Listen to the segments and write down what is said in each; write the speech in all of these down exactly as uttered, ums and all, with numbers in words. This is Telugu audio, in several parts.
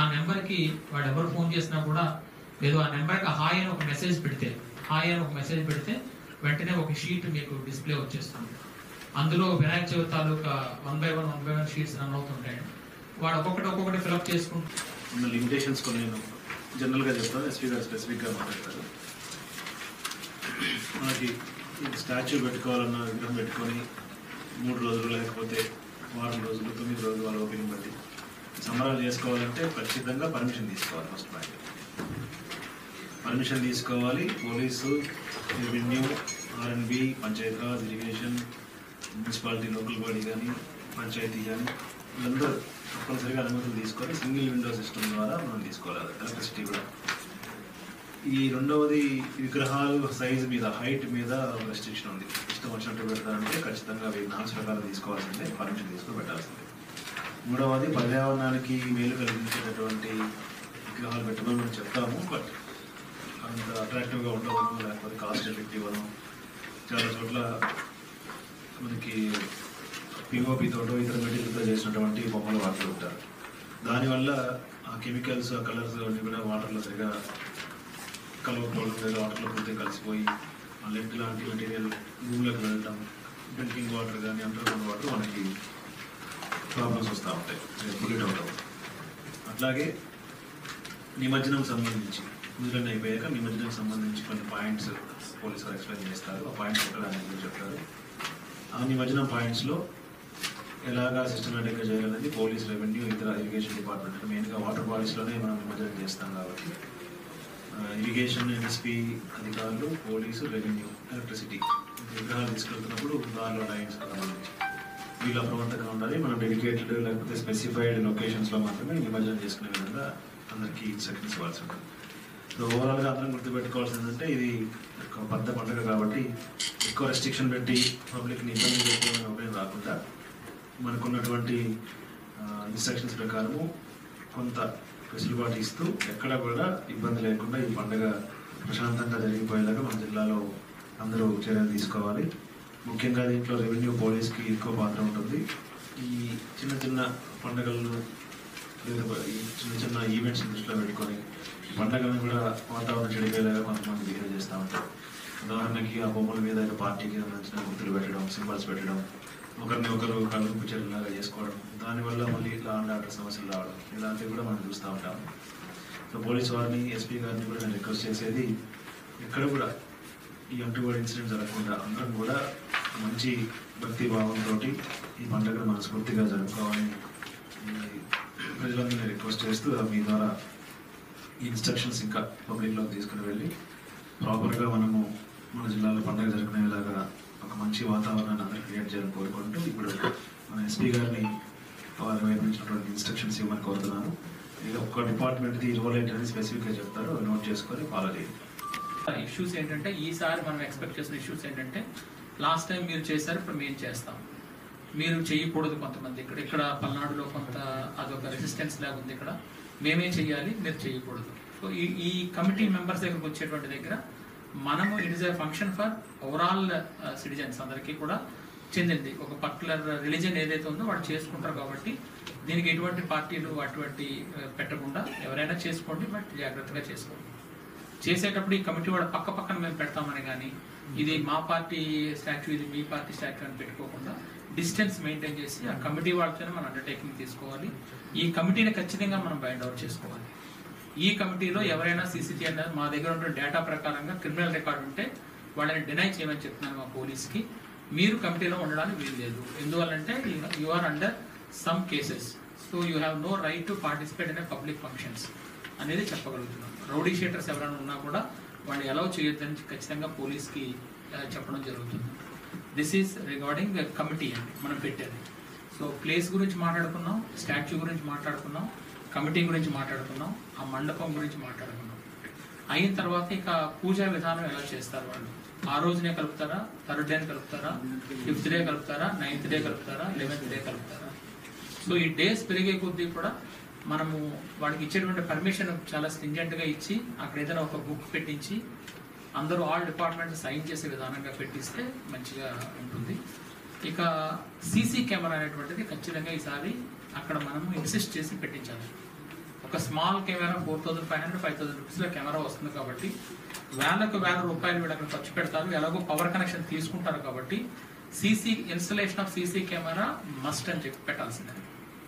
నెంబర్కి వాడు ఎవరు ఫోన్ చేసినా కూడా లేదు ఆ నెంబర్కి హాయ్ అని ఒక మెసేజ్ పెడితే హాయ్ అని ఒక మెసేజ్ పెడితే వెంటనే ఒక షీట్ మీకు డిస్ప్లే వచ్చేస్తుంది. అందులో వినాయక చవితి తాలూకా one by one one by one sheets run అవుతుంటాయి. వాడు ఒక్కొక్కటి ఒక్కొక్కటి ఫిల్అప్ చేసుకుంటూ ఉన్న లిమిటేషన్స్ కొన్ని నేను జనరల్గా చెప్తాను, ఎస్పీ గారు స్పెసిఫిక్గా మాట్లాడతారు. మనకి స్టాచ్యూ పెట్టుకోవాలన్న విగ్రహం పెట్టుకొని మూడు రోజులు లేకపోతే వారం రోజులు తొమ్మిది రోజులు వాళ్ళ ఓపెనింగ్ బట్టి సంబరాలు చేసుకోవాలంటే ఖచ్చితంగా పర్మిషన్ తీసుకోవాలి. ఫస్ట్ పాయింట్ పర్మిషన్ తీసుకోవాలి. Police, revenue, RNB, Panchayati Raj, irrigation, municipality, local body కానీ పంచాయతీ కానీ వీళ్ళందరూ తప్పనిసరిగా అనుమతులు తీసుకొని సింగిల్ విండో సిస్టమ్ ద్వారా మనం తీసుకోవాలి. ఎలక్ట్రిసిటీ కూడా. ఈ రెండవది విగ్రహాలు సైజు మీద, హైట్ మీద రెస్ట్రిక్షన్ ఉంది. ఇష్టం వచ్చినట్టు పెడతారంటే ఖచ్చితంగా అవి నాలుగు రకాలు తీసుకోవాల్సిందే, పర్మిషన్ తీసుకొని పెట్టాల్సిందే. మూడవది పర్యావరణానికి మేలు కలిగించేటటువంటి విగ్రహాలు పెట్టమని మనం చెప్తాము. బట్ అంత అట్రాక్టివ్గా ఉండవను, లేకపోతే కాస్ట్ ఎఫెక్టివ్ అను చాలా చోట్ల మనకి పిఓపితో ఇతర మెటీరియల్తో చేసినటువంటి బొమ్మలు వాడుతూ ఉంటారు. దానివల్ల ఆ కెమికల్స్, ఆ కలర్స్ అన్నీ కూడా వాటర్లో సరిగా కలవకపోవడం లేదా వాటర్లో పూర్తిగా కలిసిపోయి ఆ లెడ్ లాంటి మెటీరియల్ భూమిలోకి వెళ్ళటం, డ్రింకింగ్ వాటర్ కానీ అండర్ గ్రౌండ్ వాటర్ మనకి ప్రాబ్లమ్స్ వస్తూ ఉంటాయి, పొల్యూట్ అవడం. అట్లాగే నిమజ్జనం సంబంధించి పూజలన్నీ అయిపోయాక నిమజ్జనం సంబంధించి కొన్ని పాయింట్స్ పోలీసులు ఎక్స్ప్లెయిన్ చేస్తారు. ఆ పాయింట్స్ ఎక్కడానికి చెప్తారు. ఆ నిమజ్జనం పాయింట్స్లో ఎలాగా సిస్టమేటిక్గా చేయాలనేది పోలీస్, రెవెన్యూ, ఇతర ఇరిగేషన్ డిపార్ట్మెంట్, మెయిన్గా వాటర్ బాడీస్లోనే మనం నిమజ్జనం చేస్తాం కాబట్టి ఇరిగేషన్, ఎన్ఎస్పీ అధికారులు, పోలీసు, రెవెన్యూ, ఎలక్ట్రిసిటీ విగ్రహాలు తీసుకెళ్తున్నప్పుడు దానిలో లైన్స్ సంబంధించి వీళ్ళు అప్రమత్తంగా ఉండాలి. మనం డెడికేటెడ్ లేకపోతే స్పెసిఫైడ్ లొకేషన్స్లో మాత్రమే నిమజ్జనం చేసుకునే విధంగా అందరికీ ఇన్స్ట్రక్షన్స్ ఇవ్వాల్సి ఉంటుంది. సో ఓవరాల్గా అందరం గుర్తుపెట్టుకోవాల్సింది ఏంటంటే ఇది ఒక పెద్ద పండుగ కాబట్టి ఎక్కువ రెస్ట్రిక్షన్ పెట్టి పబ్లిక్ని ఇబ్బంది చేసుకోవడం ఉపయోగం రాకుండా మనకున్నటువంటి ఇన్స్ట్రక్షన్స్ ప్రకారము కొంత వెసులుబాటు ఇస్తూ ఎక్కడ కూడా ఇబ్బంది లేకుండా ఈ పండుగ ప్రశాంతంగా జరిగిపోయేలాగా మన జిల్లాలో అందరూ చర్యలు తీసుకోవాలి. ముఖ్యంగా దీంట్లో రెవెన్యూ, పోలీస్కి ఎక్కువ పాత్ర ఉంటుంది. ఈ చిన్న చిన్న పండుగలను లేదా ఈ చిన్న చిన్న ఈవెంట్స్ దృష్టిలో పెట్టుకొని పండుగలను కూడా వాతావరణం చెడిపోయేలాగా కొంతమంది బిహేవ్ చేస్తూ ఉంటారు. ఉదాహరణకి ఆ బొమ్మల మీద పార్టీకి సంబంధించిన గుర్తులు పెట్టడం, సింబల్స్ పెట్టడం, ఒకరిని ఒకరు కలుపు చర్యలాగా చేసుకోవడం, దానివల్ల మళ్ళీ లా అండ్ ఆర్డర్ సమస్యలు రావడం, ఇలాంటివి కూడా మనం చూస్తూ ఉంటాం. సో పోలీస్ వారిని, ఎస్పీ గారిని కూడా నేను రిక్వెస్ట్ చేసేది ఎక్కడ కూడా ఈ అంటువాడి ఇన్సిడెంట్ జరగకుండా అందరం కూడా మంచి భక్తి భావంతో ఈ పండుగను మనస్ఫూర్తిగా జరుపుకోవాలని ప్రజలందరినీ రిక్వెస్ట్ చేస్తూ మీ ద్వారా ఈ ఇన్స్ట్రక్షన్స్ ఇంకా పబ్లిక్లోకి తీసుకుని వెళ్ళి ప్రాపర్గా మనము మన జిల్లాలో పండుగ జరుపుకునేలాగా ఒక మంచి వాతావరణాన్ని అందరూ క్రియేట్ చేయాలని కోరుకుంటూ ఇప్పుడు మన ఎస్పీ గారిని వారి వైపు ఇచ్చినటువంటి ఇన్స్ట్రక్షన్స్ ఇవ్వమని కోరుతున్నాను. ఇది ఒక్క డిపార్ట్మెంట్ది రోల్ ఏంటనేది స్పెసిఫిక్గా చెప్తారు, నోట్ చేసుకొని ఫాలో చేయండి. ఇష్యూస్ ఏంటంటే ఈసారి మనం ఎక్స్పెక్ట్ చేసిన ఇష్యూస్ ఏంటంటే లాస్ట్ టైం మీరు చేశారు, ఇప్పుడు మేము చేస్తాం, మీరు చేయకూడదు కొంతమంది ఇక్కడ ఇక్కడ పల్నాడులో కొంత అదొక రెసిస్టెన్స్ లాగా ఉంది, ఇక్కడ మేమే చేయాలి, మీరు చేయకూడదు. సో ఈ ఈ కమిటీ మెంబర్స్ దగ్గరకు వచ్చేటువంటి దగ్గర మనము it is a function for overall citizens అందరికీ కూడా చెందింది. ఒక పర్టికులర్ రిలీజన్ ఏదైతే ఉందో వాళ్ళు చేసుకుంటారు కాబట్టి దీనికి ఎటువంటి పార్టీలు అటువంటి పెట్టకుండా ఎవరైనా చేసుకోండి, బట్ జాగ్రత్తగా చేసుకోండి. చేసేటప్పుడు ఈ కమిటీ వాడు పక్క పక్కన మేము పెడతామని కానీ ఇది మా పార్టీ స్టాచ్యూ, ఇది మీ పార్టీ స్టాచ్యూ అని పెట్టుకోకుండా డిస్టెన్స్ మెయింటైన్ చేసి ఆ కమిటీ వాళ్ళతోనే మనం అండర్టేకింగ్ తీసుకోవాలి. ఈ కమిటీని ఖచ్చితంగా మనం బైండ్ అవుట్ చేసుకోవాలి. ఈ కమిటీలో ఎవరైనా సీసీటీవీ అనేది మా దగ్గర ఉన్న డేటా ప్రకారంగా క్రిమినల్ రికార్డు ఉంటే వాళ్ళని డినై చేయమని చెప్తున్నాను మా పోలీస్కి. మీరు కమిటీలో ఉండడానికి వీలు లేదు. ఎందువల్లంటే you are under some cases, so you have no right to participate in public functions అనేది చెప్పగలుగుతున్నాం. రౌడీ షీటర్స్ ఎవరైనా ఉన్నా కూడా వాళ్ళు అలౌ చేయొద్దని ఖచ్చితంగా పోలీస్కి చెప్పడం జరుగుతుంది. దిస్ ఈజ్ రిగార్డింగ్ కమిటీ అండి మనం పెట్టేది. సో ప్లేస్ గురించి మాట్లాడుకున్నాం, స్టాచ్యూ గురించి మాట్లాడుకున్నాం, కమిటీ గురించి మాట్లాడుకున్నాం, ఆ మండపం గురించి మాట్లాడుకున్నాం. అయిన తర్వాత ఇక పూజా విధానం ఎలా చేస్తారు వాళ్ళు, ఆ రోజునే కలుపుతారా, థర్డ్ డే కలుపుతారా, ఫిఫ్త్ డే కలుపుతారా, నైన్త్ డే కలుపుతారా, లెవెన్త్ డే కలుపుతారా. సో ఈ డేస్ పెరిగే కొద్దీ కూడా మనము వాడికి ఇచ్చేటువంటి పర్మిషన్ చాలా స్ట్రింజెంట్గా ఇచ్చి అక్కడ ఏదైనా ఒక బుక్ పెట్టించి అందరూ ఆల్ డిపార్ట్మెంట్ సైన్ చేసే విధానంగా పెట్టిస్తే మంచిగా ఉంటుంది. ఇక సీసీ కెమెరా అనేటువంటిది ఖచ్చితంగా ఈసారి అక్కడ మనము ఇన్సిస్ట్ చేసి పెట్టించాలి. ఒక ఒక small camera four thousand five hundred five thousand రూపీస్లో కెమెరా వస్తుంది కాబట్టి వేలకు వేల రూపాయలు వీళ్ళు అక్కడ ఖర్చు పెడతారు, ఎలాగో పవర్ కనెక్షన్ తీసుకుంటారు కాబట్టి CC installation of CC camera must అని చెప్పి పెట్టాల్సిందే.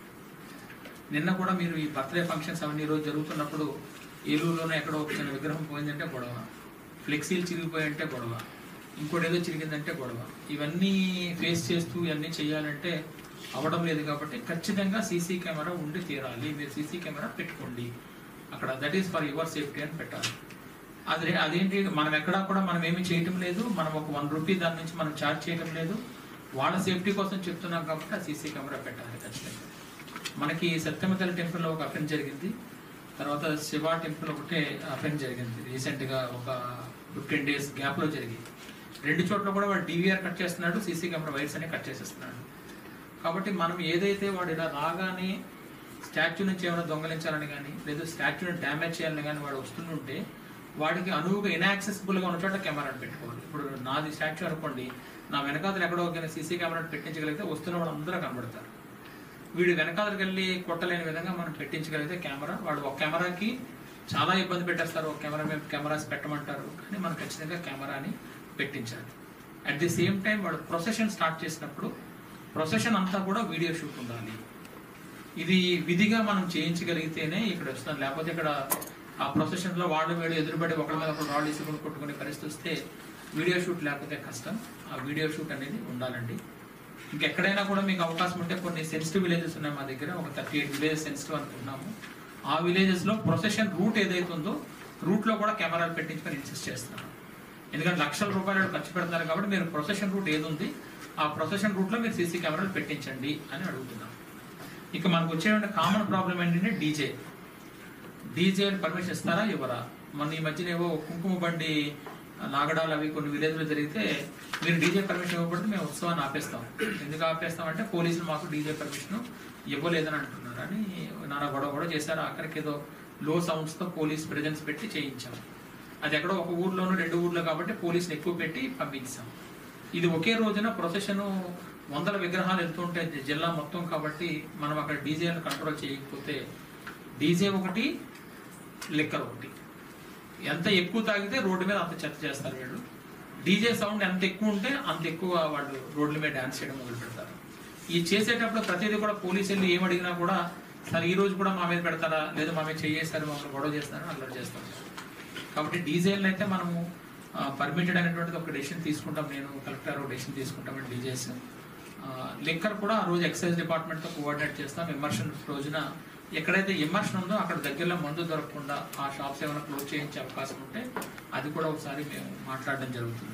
నిన్న కూడా మీరు ఈ బర్త్డే ఫంక్షన్స్ అవన్నీ రోజు జరుగుతున్నప్పుడు ఏలూరులోనే ఎక్కడో ఒక చిన్న విగ్రహం పోయిందంటే గొడవ, ఫ్లెక్సీలు చిరిగిపోయింటే గొడవ, ఇంకోటి ఏదో చిరిగిందంటే గొడవ. ఇవన్నీ ఫేస్ చేస్తూ ఇవన్నీ చేయాలంటే అవ్వడం లేదు కాబట్టి ఖచ్చితంగా సీసీ కెమెరా ఉండి తీరాలి. మీరు సీసీ కెమెరా పెట్టుకోండి అక్కడ, that is for your safety అని పెట్టాలి. అదే అదేంటి మనం ఎక్కడా కూడా మనం ఏమీ చేయటం లేదు, మనం ఒక వన్ రూపీ దాని నుంచి మనం ఛార్జ్ చేయడం లేదు, వాళ్ళ సేఫ్టీ కోసం చెప్తున్నాం కాబట్టి ఆ సీసీ కెమెరా పెట్టాలి ఖచ్చితంగా. మనకి సత్యమతల్లి టెంపుల్లో ఒక అఫెన్స్ జరిగింది, తర్వాత శివ టెంపుల్ ఒకటే అఫెన్స్ జరిగింది రీసెంట్గా ఒక ఫిఫ్టీన్ డేస్ గ్యాప్లో జరిగింది. రెండు చోట్ల కూడా వాడు డీవీఆర్ కట్ చేస్తున్నాడు, సీసీ కెమెరా వైర్స్ అనే కట్ చేసేస్తున్నాడు. కాబట్టి మనం ఏదైతే వాడు ఇలా రాగానే స్టాచ్యూ నుంచి ఏమైనా దొంగలించాలని కానీ లేదా స్టాచ్యూని డ్యామేజ్ చేయాలని కానీ వాడు వస్తుంటే వాడికి అనువుగా ఇన్యాక్సెసిబుల్గా ఉన్న చోట కెమెరాను పెట్టుకోవాలి. ఇప్పుడు నాది స్టాచ్యూ అనుకోండి, నా వెనకాతలు ఎక్కడో సీసీ కెమెరాను పెట్టించగలిగితే వస్తున్న వాడు అందరూ కనబడతారు. వీడు వెనకాతలకు వెళ్ళి కొట్టలేని విధంగా మనం పెట్టించగలిగితే కెమెరా, వాడు ఒక కెమెరాకి చాలా ఇబ్బంది పెట్టేస్తారు, ఒక కెమెరా మీద కెమెరాస్ పెట్టమంటారు, కానీ మనం ఖచ్చితంగా కెమెరాని పెట్టించాలి. అట్ ది సేమ్ టైం వాడు ప్రొసెషన్ స్టార్ట్ చేసినప్పుడు ప్రొసెషన్ అంతా కూడా వీడియో షూట్ ఉండాలి. ఇది విధిగా మనం చేయించగలిగితేనే ఇక్కడ వస్తుంది, లేకపోతే ఇక్కడ ఆ ప్రొసెషన్లో వాళ్ళు వీడు ఎదురుబడి ఒకరి మీద ఒకరు రాళ్ళు ఇసుకుని కొట్టుకునే పరిస్థితి వస్తే వీడియో షూట్ లేకపోతే కష్టం. ఆ వీడియో షూట్ అనేది ఉండాలండి. ఇంకెక్కడైనా కూడా మీకు అవకాశం ఉంటే కొన్ని సెన్సిటివ్ విలేజెస్ ఉన్నాయి మా దగ్గర, ఒక థర్టీ ఎయిట్ విలేజెస్ సెన్సిటివ్ అనుకుంటున్నాము. ఆ విలేజెస్లో ప్రొసెషన్ రూట్ ఏదైతే ఉందో రూట్లో కూడా కెమెరాలు పెట్టించుకొని ఇన్సిస్ట్ చేస్తున్నాను. ఎందుకంటే లక్షల రూపాయలు ఖర్చు పెడతారు కాబట్టి మీరు ప్రొసెషన్ రూట్ ఏది ఉంది ఆ ప్రొసెషన్ రూట్లో మీరు సీసీ కెమెరాలు పెట్టించండి అని అడుగుతున్నాం. ఇక మనకు వచ్చేటువంటి కామన్ ప్రాబ్లం ఏంటంటే డీజే. డీజే పర్మిషన్ ఇస్తారా ఇవ్వరా? మన ఈ మధ్యన ఏవో కుంకుమ బండి నాగడాలు అవి కొన్ని విలేజ్లో జరిగితే మీరు డీజే పర్మిషన్ ఇవ్వబడితే మేము ఉత్సవాన్ని ఆపేస్తాం. ఎందుకు ఆపేస్తామంటే పోలీసులు మాకు డీజే పర్మిషన్ ఇవ్వలేదని అంటున్నారు అని నాన్న గొడవ కూడా చేశారు. ఆఖరికి ఏదో లో సౌండ్స్తో పోలీస్ ప్రెజెన్స్ పెట్టి చేయించాం. అది ఎక్కడో ఒక ఊర్లోనూ రెండు ఊర్లో కాబట్టి పోలీసులు ఎక్కువ పెట్టి పంపించాం. ఇది ఒకే రోజున ప్రొసెషన్ వందల విగ్రహాలు వెళ్తుంటే జిల్లా మొత్తం కాబట్టి మనం అక్కడ డీజేలను కంట్రోల్ చేయకపోతే డీజే ఒకటి లిక్కర్ ఒకటి, ఎంత ఎక్కువ తాగితే రోడ్డు మీద అంత చెత్త చేస్తారు వీళ్ళు. డీజే సౌండ్ ఎంత ఎక్కువ ఉంటే అంత ఎక్కువ వాళ్ళు రోడ్ల మీద డాన్స్ చేయడం మొదలు పెడతారు. ఈ చేసేటప్పుడు ప్రతిదీ కూడా పోలీసు వెళ్ళి ఏమడిగినా కూడా సార్ ఈ రోజు కూడా మా మీద పెడతారా, లేదా మా మీద చేయేస్తారు, మమ్మల్ని గొడవ చేస్తారని అల్లరి చేస్తారు. కాబట్టి డీజేలను అయితే మనము పర్మిటెడ్ అనేటువంటిది ఒక డెసిషన్ తీసుకుంటాం, నేను కలెక్టర్ డెసిషన్ తీసుకుంటామని డీజేస్. లిక్కర్ కూడా ఆ రోజు ఎక్సైజ్ డిపార్ట్మెంట్తో కోఆర్డినేట్ చేస్తాం. ఇమర్షన్ రోజున ఎక్కడైతే ఇమర్షన్ ఉందో అక్కడ దగ్గరలో మందు దొరకకుండా ఆ షాప్స్ ఏమైనా క్లోజ్ చేయించే అవకాశం ఉంటే అది కూడా ఒకసారి మేము మాట్లాడడం జరుగుతుంది.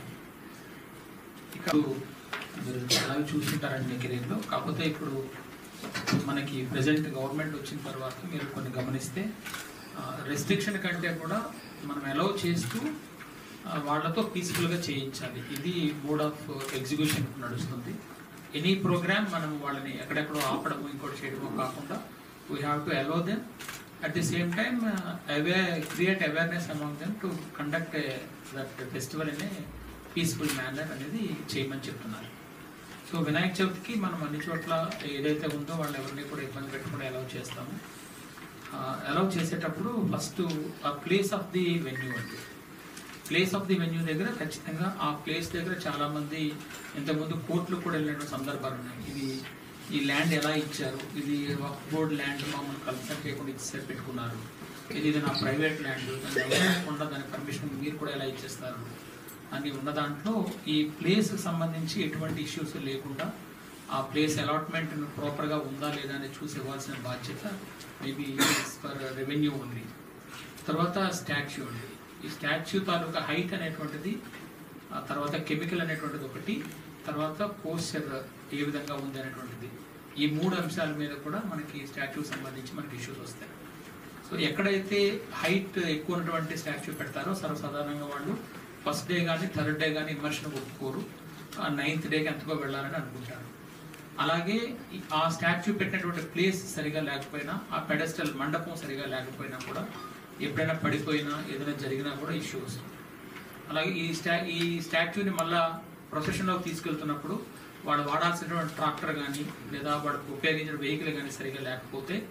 ఇక్కడ మీరు అలాగే చూస్తుంటారండి కెరీర్లో. కాకపోతే ఇప్పుడు మనకి ప్రెసెంట్ గవర్నమెంట్ వచ్చిన తర్వాత మీరు కొన్ని గమనిస్తే రెస్ట్రిక్షన్ కంటే కూడా మనం అలౌ చేస్తూ వాళ్ళతో పీస్ఫుల్గా చేయించాలి. ఇది మోడ్ ఆఫ్ ఎగ్జిక్యూషన్ నడుస్తుంది. ఎనీ ప్రోగ్రామ్ మనం వాళ్ళని ఎక్కడెక్కడో ఆపడము ఇంకోటి చేయడమో కాకుండా we have to allow them. At the same time away create awareness among them to conduct that festival in a peaceful manner అనేది చేయమని చెప్తున్నారు. సో వినాయక చవితికి మనం అన్ని చోట్ల ఏదైతే ఉందో వాళ్ళు ఎవరిని కూడా ఇబ్బంది పెట్టకుండా అలౌ చేస్తాము. అలౌ చేసేటప్పుడు ఫస్ట్ ఆ ప్లేస్ ఆఫ్ ది వెన్యూ అండి. ప్లేస్ ఆఫ్ ది వెన్యూ దగ్గర ఖచ్చితంగా ఆ ప్లేస్ దగ్గర చాలామంది ఇంతకుముందు కోర్టులు కూడా వెళ్ళిన సందర్భాలు ఉన్నాయి. ఇది ఈ ల్యాండ్ ఎలా ఇచ్చారు, ఇది వక్ఫ్ బోర్డ్ ల్యాండ్ మమ్మల్ని కన్సల్ట్ చేయకుండా ఇచ్చేసారి పెట్టుకున్నారు, ఇది ఇది నా ప్రైవేట్ ల్యాండ్ ఎవరైనా దాని పర్మిషన్ మీరు కూడా ఎలా ఇచ్చేస్తారు అని ఉన్న దాంట్లో ఈ ప్లేస్కి సంబంధించి ఎటువంటి ఇష్యూస్ లేకుండా ఆ ప్లేస్ అలాట్మెంట్ ప్రాపర్గా ఉందా లేదా అని చూసి ఇవ్వాల్సిన బాధ్యత మేబీ ఫర్ రెవెన్యూ ఉంది. తర్వాత స్టాచ్యూ ఉంది. ఈ స్టాచ్యూ తాలూకా హైట్ అనేటువంటిది, తర్వాత కెమికల్ అనేటువంటిది ఒకటి, తర్వాత పోస్చర్ ఏ విధంగా ఉంది అనేటువంటిది, ఈ మూడు అంశాల మీద కూడా మనకి స్టాచ్యూ సంబంధించి మనకి ఇష్యూస్ వస్తాయి. సో ఎక్కడైతే హైట్ ఎక్కువ ఉన్నటువంటి స్టాచ్యూ పెడతారో సర్వసాధారణంగా వాళ్ళు ఫస్ట్ డే కానీ థర్డ్ డే కానీ ఇమర్షన్ ఒప్పుకోరు, నైన్త్ డేకి ఎంతకో వెళ్ళాలని అనుకుంటారు. అలాగే ఆ స్టాచ్యూ పెట్టినటువంటి ప్లేస్ సరిగా లేకపోయినా, ఆ పెడెస్టల్ మండపం సరిగా లేకపోయినా కూడా ఎప్పుడైనా పడిపోయినా ఏదైనా జరిగినా కూడా ఇష్యూ వస్తుంది. అలాగే ఈ స్టా ఈ స్టాచ్యూని మళ్ళా ప్రొసెషన్లోకి తీసుకెళ్తున్నప్పుడు వాడు వాడాల్సినటువంటి ట్రాక్టర్ కానీ లేదా వాడికి ఉపయోగించిన వెహికల్ కానీ సరిగా లేకపోతే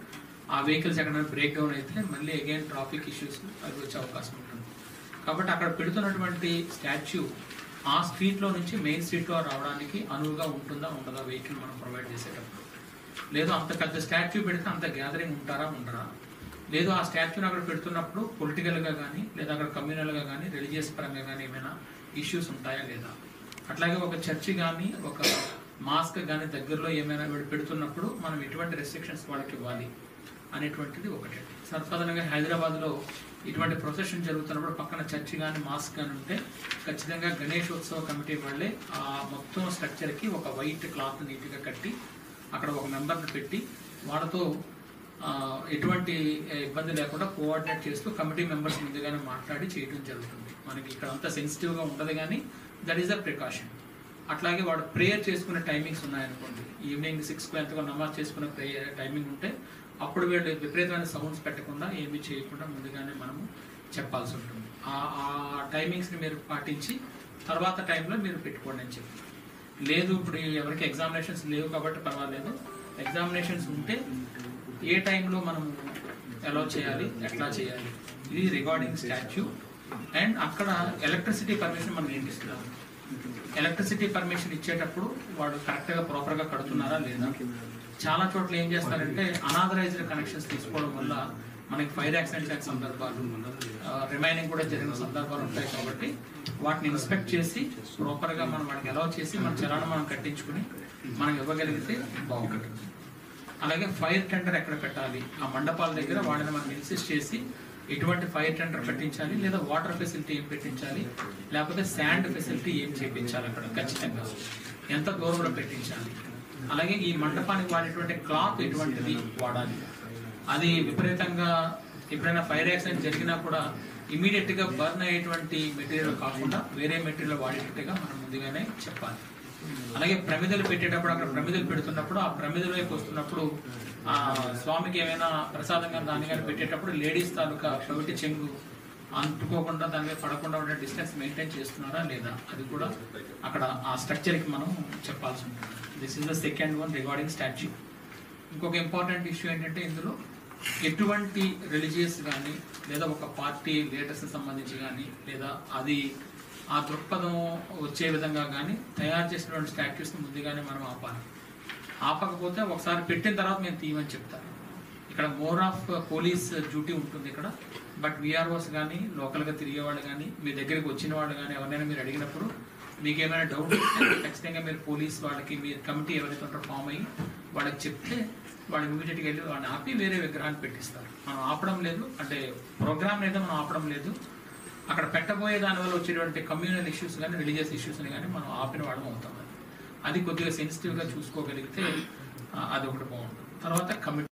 ఆ వెహికల్స్ ఎక్కడైనా బ్రేక్ డౌన్ అయితే మళ్ళీ అగైన్ ట్రాఫిక్ ఇష్యూస్ అవి వచ్చే అవకాశం ఉంటుంది. కాబట్టి అక్కడ పెడుతున్నటువంటి స్టాచ్యూ ఆ స్ట్రీట్లో నుంచి మెయిన్ స్ట్రీట్లో రావడానికి అనువుగా ఉంటుందా ఉండదా వెహికల్ మనం ప్రొవైడ్ చేసేటప్పుడు. లేదు అంత పెద్ద స్టాచ్యూ పెడితే అంత గ్యాదరింగ్ ఉంటారా ఉండరా, లేదు ఆ స్టాచ్యూని అక్కడ పెడుతున్నప్పుడు పొలిటికల్గా కానీ లేదా అక్కడ కమ్యూనల్గా కానీ రిలీజియస్ పరంగా కానీ ఏమైనా ఇష్యూస్ ఉంటాయా లేదా. అట్లాగే ఒక చర్చి కానీ ఒక మాస్క్ కానీ దగ్గరలో ఏమైనా పెడుతున్నప్పుడు మనం ఎటువంటి రెస్ట్రిక్షన్స్ వాళ్ళకి ఇవ్వాలి అనేటువంటిది ఒకటి. సర్వసాధారణంగా హైదరాబాద్లో ఇటువంటి ప్రొసెషన్ జరుగుతున్నప్పుడు పక్కన చర్చి కానీ మాస్క్ కానీ ఉంటే ఖచ్చితంగా గణేశోత్సవ కమిటీ వాళ్ళే ఆ మొత్తం స్ట్రక్చర్కి ఒక వైట్ క్లాత్ నీట్గా కట్టి అక్కడ ఒక మెంబర్ని పెట్టి వాళ్ళతో ఎటువంటి ఇబ్బంది లేకుండా కోఆర్డినేట్ చేస్తూ కమిటీ మెంబర్స్ ముందుగానే మాట్లాడి చేయడం జరుగుతుంది. మనకి ఇక్కడ అంతా సెన్సిటివ్గా ఉండదు కానీ దట్ ఈస్ ద ప్రికాషన్. అట్లాగే వాడు ప్రేయర్ చేసుకునే టైమింగ్స్ ఉన్నాయనుకోండి, ఈవినింగ్ సిక్స్కి ఎంతగా నమాజ్ చేసుకునే ప్రేయర్ టైమింగ్ ఉంటే అప్పుడు వీళ్ళు విపరీతమైన సౌండ్స్ పెట్టకుండా ఏమీ చేయకుండా ముందుగానే మనము చెప్పాల్సి ఉంటుంది. ఆ టైమింగ్స్ని మీరు పాటించి తర్వాత టైంలో మీరు పెట్టుకోండి అని చెప్పి. లేదు ఇప్పుడు ఎవరికి ఎగ్జామినేషన్స్ లేవు కాబట్టి పర్వాలేదు, ఎగ్జామినేషన్స్ ఉంటే ఏ టైంలో మనం అలౌ చేయాలి ఎట్లా చేయాలి ఇది రిగార్డింగ్ స్టాచ్యూ. అండ్ అక్కడ ఎలక్ట్రిసిటీ పర్మిషన్ మనం ఏంటి ఇస్తున్నాము, ఎలక్ట్రిసిటీ పర్మిషన్ ఇచ్చేటప్పుడు వాడు కరెక్ట్గా ప్రాపర్గా కడుతున్నారా లేదా. చాలా చోట్ల ఏం చేస్తారంటే అనాథరైజ్డ్ కనెక్షన్స్ తీసుకోవడం వల్ల మనకి ఫైర్ యాక్సిడెంట్స్ అయిన సందర్భాలు రిమైనింగ్ కూడా జరిగిన సందర్భాలు ఉంటాయి. కాబట్టి వాటిని ఇన్స్పెక్ట్ చేసి ప్రాపర్గా మనం వాటికి అలౌ చేసి మన చలాన్ని మనం కట్టించుకుని మనం ఇవ్వగలిగితే బాగుంటుంది. అలాగే ఫైర్ టెండర్ ఎక్కడ పెట్టాలి, ఆ మండపాల దగ్గర వాటిని మనం ఇన్సిస్ట్ చేసి ఎటువంటి ఫైర్ టెండర్ పెట్టించాలి, లేదా వాటర్ ఫెసిలిటీ ఏం పెట్టించాలి, లేకపోతే శాండ్ ఫెసిలిటీ ఏం చేయించాలి, అక్కడ ఖచ్చితంగా ఎంత దూరంలో పెట్టించాలి. అలాగే ఈ మండపానికి వాడేటువంటి క్లాత్ ఎటువంటిది వాడాలి, అది విపరీతంగా ఎప్పుడైనా ఫైర్ యాక్సిడెంట్ జరిగినా కూడా ఇమీడియట్ గా బర్న్ అయ్యేటువంటి మెటీరియల్ కాకుండా వేరే మెటీరియల్ వాడేటట్టుగా మనం ముందుగానే చెప్పాలి. అలాగే ప్రమిదలు పెట్టేటప్పుడు అక్కడ ప్రమిదలు పెడుతున్నప్పుడు ఆ ప్రమిదల వైపు వస్తున్నప్పుడు ఆ స్వామికి ఏమైనా ప్రసాదంగా దాన్ని కానీ పెట్టేటప్పుడు లేడీస్ తాలూకా షొగటి చెంగు అంటుకోకుండా దాని మీద పడకుండా ఉండే డిస్టెన్స్ మెయింటైన్ చేస్తున్నారా లేదా అది కూడా అక్కడ ఆ స్ట్రక్చర్కి మనం చెప్పాల్సి ఉంటుంది. This is the second one regarding statue. ఇంకొక ఇంపార్టెంట్ ఇష్యూ ఏంటంటే ఇందులో ఎటువంటి రిలీజియస్ కానీ లేదా ఒక పార్టీ లీడర్స్ సంబంధించి కానీ లేదా అది ఆ దృక్పథం వచ్చే విధంగా కానీ తయారు చేసినటువంటి స్టాచ్యూస్ని ముందుగానే మనం ఆపాలి. ఆపకపోతే ఒకసారి పెట్టిన తర్వాత మేము తీయమని చెప్తాను. ఇక్కడ మోర్ ఆఫ్ పోలీస్ డ్యూటీ ఉంటుంది ఇక్కడ. బట్ విఆర్ఓస్ కానీ లోకల్గా తిరిగే వాళ్ళు కానీ మీ దగ్గరికి వచ్చిన వాళ్ళు కానీ ఎవరైనా మీరు అడిగినప్పుడు మీకు ఏమైనా డౌట్ ఉంటే ఖచ్చితంగా మీరు పోలీస్ వాళ్ళకి మీరు కమిటీ ఎవరైతే ఉంటారో ఫామ్ అయ్యి వాళ్ళకి చెప్తే వాళ్ళు ఇమీడియట్గా వెళ్ళి వాళ్ళని ఆపి వేరే విగ్రహాన్ని పెట్టిస్తారు. మనం ఆపడం లేదు, అంటే ప్రోగ్రామ్ అయితే మనం ఆపడం లేదు. అక్కడ పెట్టబోయే దానివల్ల వచ్చేటువంటి కమ్యూనల్ ఇష్యూస్ కానీ రిలీజియస్ ఇష్యూస్ని కానీ మనం ఆపిన వాడడం అవుతాం. అది కొద్దిగా సెన్సిటివ్గా చూసుకోగలిగితే అది ఒకటి బాగుంటుంది. తర్వాత కమిటీ